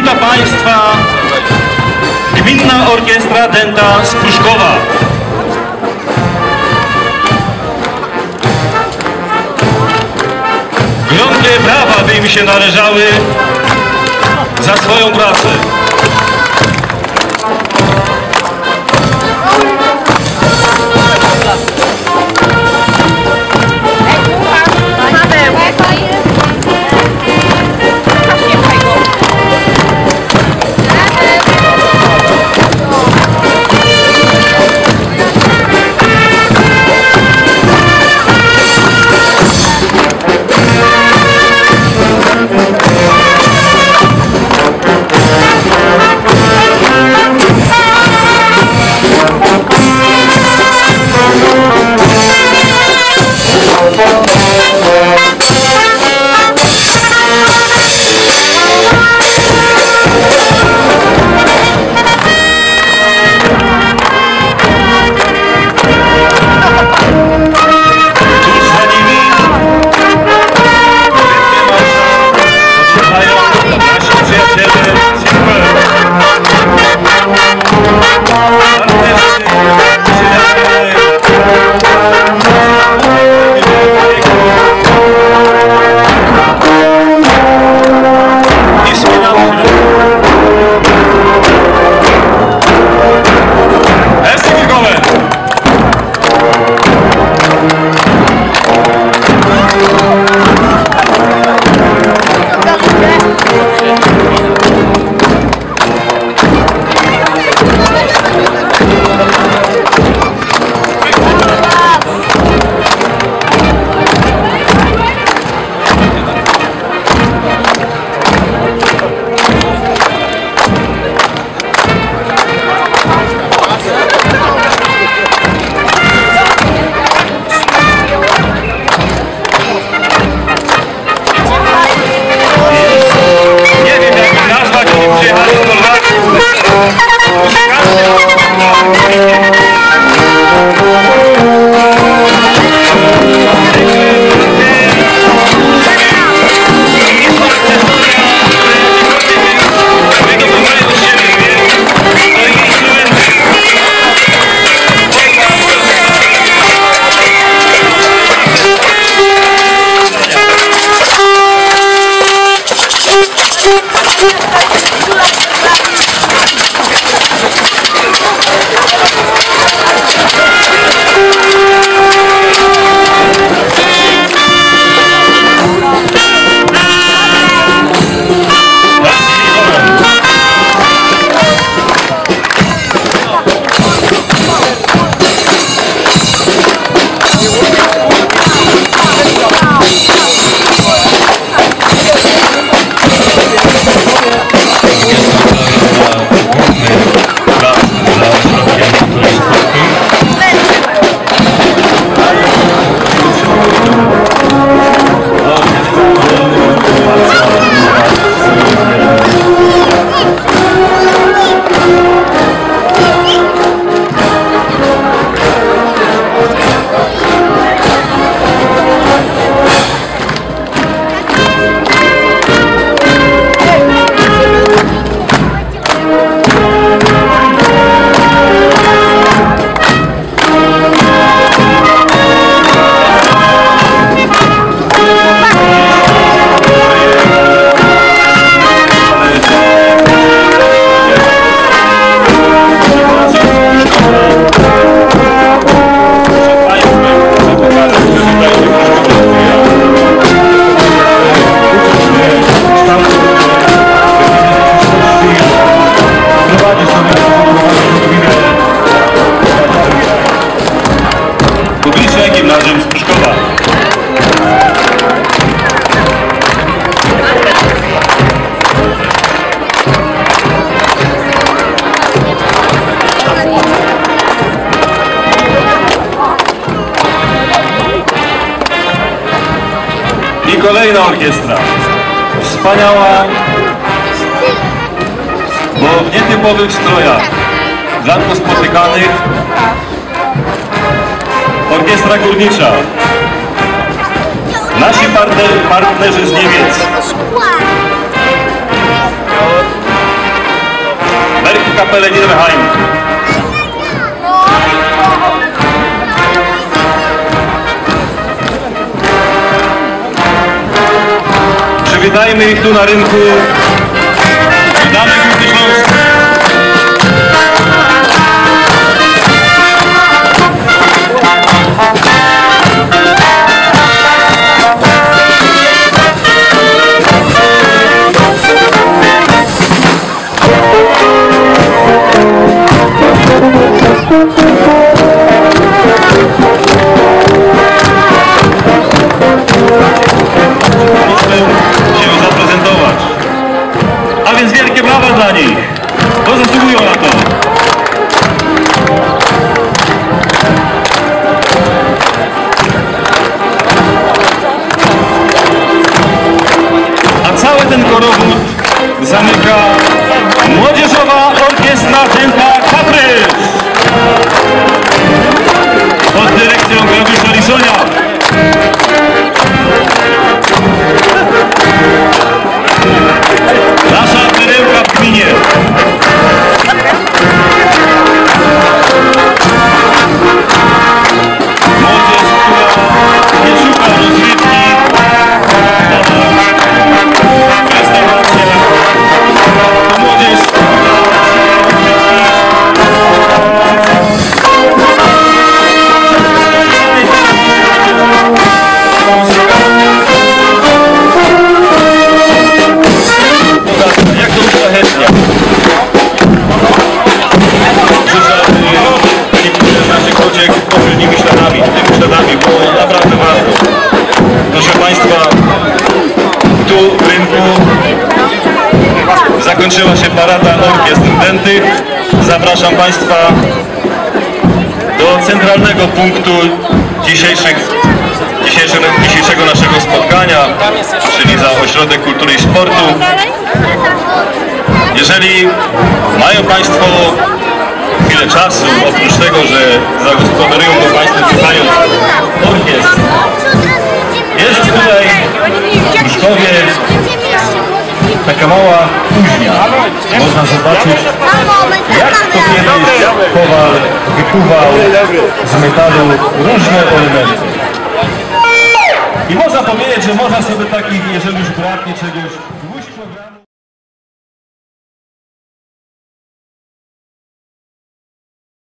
dla Państwa Gminna Orkiestra Dęta z Prószkowa. Gromkie brawa by im się należały za swoją pracę. Gimnazjum z Prószkowa. I kolejna orkiestra. Wspaniała, bo w nietypowych strojach, rzadko spotykanych. Orkiestra górnicza. Nasi partnerzy z Niemiec. kapelę Niederheim. Przywitajmy ich tu na rynku. Witamy Górny Śląsk. Się zaprezentować. A więc wielkie brawa dla nich, bo zasługują na to. A cały ten korowód zamyka Młodzieżowa Orkiestra Dęta Kapryż pod dyrekcją Klawisza Lisonia. Nasza perełka w gminie. Młodzież, która nie szuka rozrywki, restauracja. To młodzież, jak to uszlachetnia. Niektórzy z naszych uciek pochylnymi śladami, tymi śladami, bo naprawdę warto. Proszę Państwa, tu w rynku zakończyła się parada orkiestr dętych. Zapraszam Państwa do centralnego punktu dzisiejszego naszego spotkania, czyli za Ośrodek Kultury i Sportu. Jeżeli mają Państwo chwilę czasu, oprócz tego, że zagospodarują to Państwo słuchając orkiestr, jest tutaj w Prószkowie taka mała kuźnia. Można zobaczyć, jak to kiedyś kowal wykuwał z metalu różne elementy. I można powiedzieć, że można sobie takich, jeżeli już braknie czegoś,